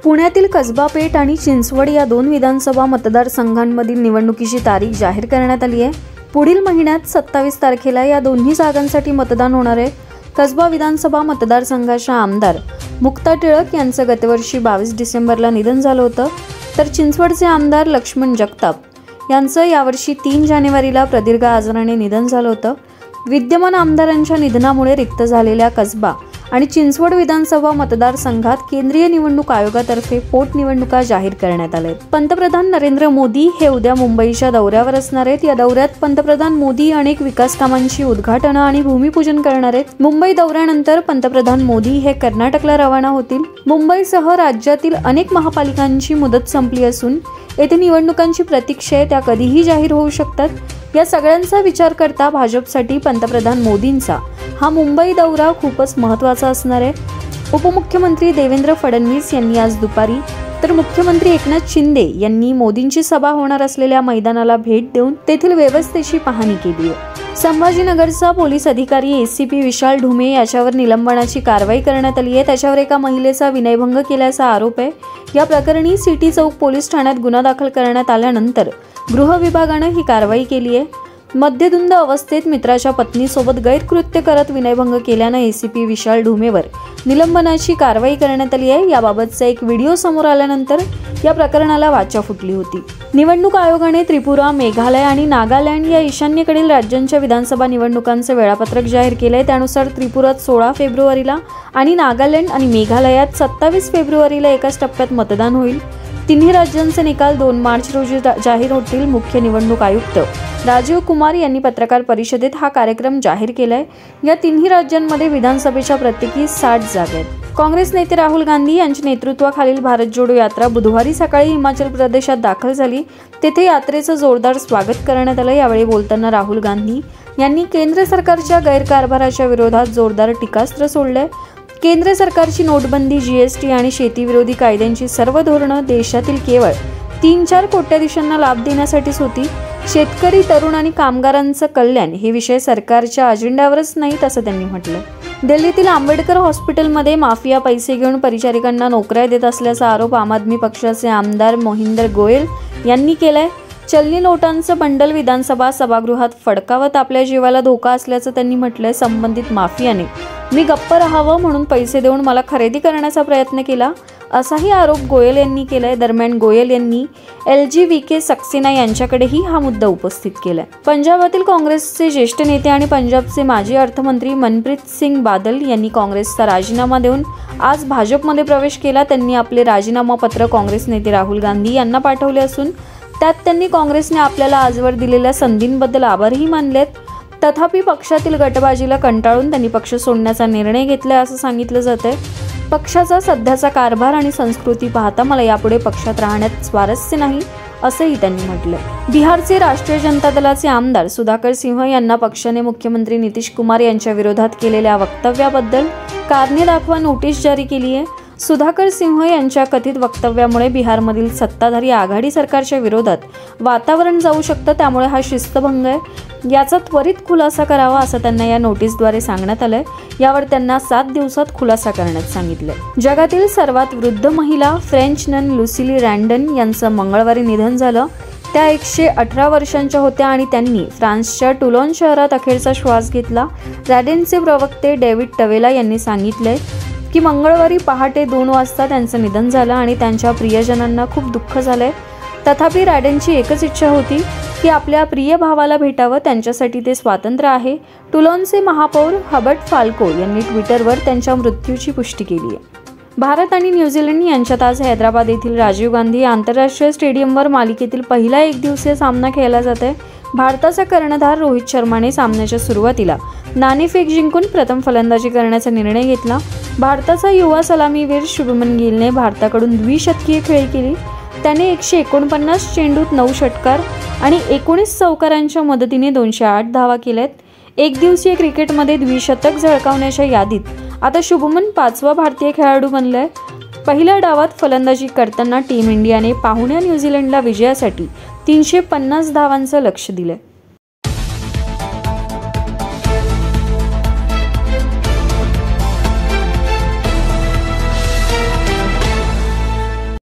पुण्यातील कसबा पेठ आणि चिंचवड या दोन विधानसभा मतदारसंघांमधील निवडणुकीची तारीख जाहीर करण्यात आली आहे। पुढील महिन्यात 27 तारखेला या दोन्ही जागांसाठी मतदान होणार आहे। कसबा विधानसभा मतदारसंघाच्या आमदार मुक्ता टिळक यांचं गतवर्षी 22 डिसेंबरला निधन झालं होतं, तर चिंचवडचे आमदार लक्ष्मण जगताप यांचं यावर्षी 3 जानेवारीला प्रदीर्घ आजाराने निधन झालं होतं। विद्यमान आमदारांच्या निधनामुळे रिक्त झालेल्या कसबा आणि चिंचवड विधानसभा मतदारसंघात केंद्रीय निवडणूक आयोगातर्फे पोटनिवडणुका जाहीर करण्यात आल्या आहेत। पंतप्रधान नरेंद्र मोदी हे उद्या मुंबईच्या दौऱ्यावर असणार आहेत। या दौऱ्यात पंतप्रधान मोदी अनेक विकास कामांची उद्घाटन आणि भूमिपूजन करणार आहेत। मुंबई दौऱ्यानंतर पंतप्रधान मोदी हे कर्नाटकला रवाना होतील। मुंबईसह राज्यातील अनेक महापालिकांची मुदत संपली असून येथे निवडणुकांची प्रतीक्षा आहे, त्या कधीही जाहीर होऊ शकतात। या सगळ्यांचा विचार करता भाजपसाठी पंतप्रधान मोदींचा हा मुंबई दौरा खूपच महत्त्वाचा असणार आहे। उपमुख्यमंत्री देवेंद्र फडणवीस यांनी आज दुपारी तर मुख्यमंत्री एकनाथ शिंदे यांनी मोदींची सभा होणार असलेल्या मैदानाला भेट देऊन तेथील व्यवस्थेची पाहणी केली आहे। संभाजीनगरचा पोलीस अधिकारी एसीपी विशाल ढुमे याच्यावर निलंबनाची कारवाई करण्यात आली आहे। त्याच्यावर एका महिलेचा विनयभंग केल्याचा आरोप आहे। या प्रकरणी सिटी चौक पोलीस ठाण्यात गुन्हा दाखल करण्यात आल्यानंतर गृह विभागाने ही कारवाई केली आहे। मद्यधुंद अवस्थेत मित्राच्या पत्नीसोबत गैरकृत्य करत विनयभंग केल्याने एसीपी विशाल ढुमेवर निलंबनाची कारवाई करण्यात आली आहे। याबाबतचा एक व्हिडिओ समोर आल्यानंतर या प्रकरणाला वाचा फुटली होती। निवडणूक आयोगाने त्रिपुरा, मेघालय आणि नागालँड या ईशान्येकडील राज्यांच्या विधानसभा निवडणुकांचे वेळापत्रक जाहीर केले। त्यानुसार त्रिपुरात 16 फेब्रुवारीला आणि नागालँड आणि मेघालयात 27 फेब्रुवारीला एकाच टप्प्यात मतदान होईल। तिन्ही राज्यांचे निकाल 2 मार्च रोजी जाहीर होतील। मुख्य निवडणूक आयुक्त राजीव कुमार यांनी पत्रकार परिषदेत हा कार्यक्रम जाहीर केलाय। या तिन्ही राज्यांमध्ये विधानसभेच्या प्रत्येकी 60 जागा आहेत। काँग्रेस नेते राहुल गांधी यांच्या नेतृत्वाखालील भारत जोडो यात्रा बुधवारी सकाळी हिमाचल प्रदेशात दाखल झाली। तेथे यात्रेचं जोरदार स्वागत करण्यात आलं। यावेळी बोलताना राहुल गांधी यांनी केंद्र सरकारच्या गैरकारभाराच्या विरोधात जोरदार टीकास्त्र सोडलंय। केंद्र सरकारची नोटबंदी, जीएसटी आणि शेतीविरोधी कायद्यांची सर्व धोरणं देशातील केवळ 3-4 कोट्याधीशांना लाभ देण्यासाठीच होती। शेतकरी, तरुण आणि कामगारांचं कल्याण हे विषय सरकारच्या अजेंड्यावरच नाहीत असं त्यांनी म्हटलं। दिल्लीतील आंबेडकर हॉस्पिटलमध्ये माफिया पैसे घेऊन परिचारिकांना नोकऱ्या देत असल्याचा आरोप आम आदमी पक्षाचे आमदार मोहिंदर गोयल यांनी केलाय। चलनी नोटांचं बंडल विधानसभा सभागृहात फडकावत आपल्या जीवाला धोका असल्याचं त्यांनी म्हटलंय। संबंधित माफियाने मी गप्प राहावं म्हणून पैसे देऊन मला खरेदी करण्याचा प्रयत्न केला असाही आरोप गोयल यांनी केलाय। दरम्यान गोयल यांनी LGVK सक्सेना यांच्याकडेही हा मुद्दा उपस्थित केलाय। पंजाबातील काँग्रेसचे ज्येष्ठ नेते आणि पंजाबचे माजी अर्थमंत्री मनप्रीत सिंग बादल यांनी काँग्रेसचा राजीनामा देऊन आज भाजपमध्ये प्रवेश केला। त्यांनी आपले राजीनामा पत्र काँग्रेस नेते राहुल गांधी यांना पाठवले असून त्यात त्यांनी काँग्रेसने आपल्याला आजवर दिलेल्या संधींबद्दल आभारही मानलेत। तथापि पक्षातील गटबाजीला कंटाळून त्यांनी पक्ष सोडण्याचा निर्णय घेतलाय असं सांगितलं जातंय। पक्षाचा सध्याचा कारभार आणि संस्कृती पाहता मला यापुढे पक्षात राहण्यात स्वारस्य नाही असंही त्यांनी म्हटलं। बिहारचे राष्ट्रीय जनता दलाचे आमदार सुधाकर सिंह यांना पक्षाने मुख्यमंत्री नितीश कुमार यांच्या विरोधात केलेल्या वक्तव्याबद्दल कारणे दाखवा नोटीस जारी केली आहे। सुधाकर सिंह यांच्या कथित वक्तव्यामुळे बिहारमधील सत्ताधारी आघाडी सरकारच्या विरोधात वातावरण जाऊ शकतं, त्यामुळे हा शिस्तभंग आहे। याचा त्वरित खुलासा करावा असं त्यांना या नोटीसद्वारे सांगण्यात आलंय। यावर त्यांना 7 दिवसात खुलासा करण्यास सांगितलंय। जगातील सर्वात वृद्ध महिला फ्रेंच नन लुसिली रँडन यांचं मंगळवारी निधन झालं। त्या 118 वर्षांच्या होत्या आणि त्यांनी फ्रान्सच्या टुलोन शहरात अखेरचा श्वास घेतला। रॅडेनचे प्रवक्ते डेव्हिड टवेला यांनी सांगितलंय की मंगळवारी पहाटे 2 वाजता त्यांचं निधन झालं आणि त्यांच्या प्रियजनांना खूप दुःख झालंय। तथापि रॅडेनची एकच इच्छा होती की आपल्या प्रिय भावाला भेटावं, त्यांच्यासाठी ते स्वातंत्र्य आहे। टुलोनचे महापौर हबर्ट फाल्को यांनी ट्विटरवर त्यांच्या मृत्यूची पुष्टी केली आहे। भारत आणि न्यूझीलंड यांच्यात आज हैदराबाद येथील राजीव गांधी आंतरराष्ट्रीय स्टेडियमवर मालिकेतील पहिला एकदिवसीय सामना खेळला जात आहे। भारताचा कर्णधार रोहित शर्माने सामन्याच्या सुरुवातीला नाणेफेक जिंकून प्रथम फलंदाजी करण्याचा निर्णय घेतला। भारताचा युवा सलामीवीर शुभमन गिलने भारताकडून द्विशतकीय खेळी केली। त्याने 149 चेंडूत 9 षटकार आणि 19 चौकारांच्या मदतीने 208 धावा केल्यात। एकदिवसीय क्रिकेटमध्ये द्विशतक झळकावण्याच्या यादीत आता शुभमन 5वा भारतीय खेळाडू बनलाय। पहिल्या डावात फलंदाजी करताना टीम इंडियाने पाहुण्या न्यूझीलंडला विजयासाठी 350 धावांचं लक्ष्य दिलंय।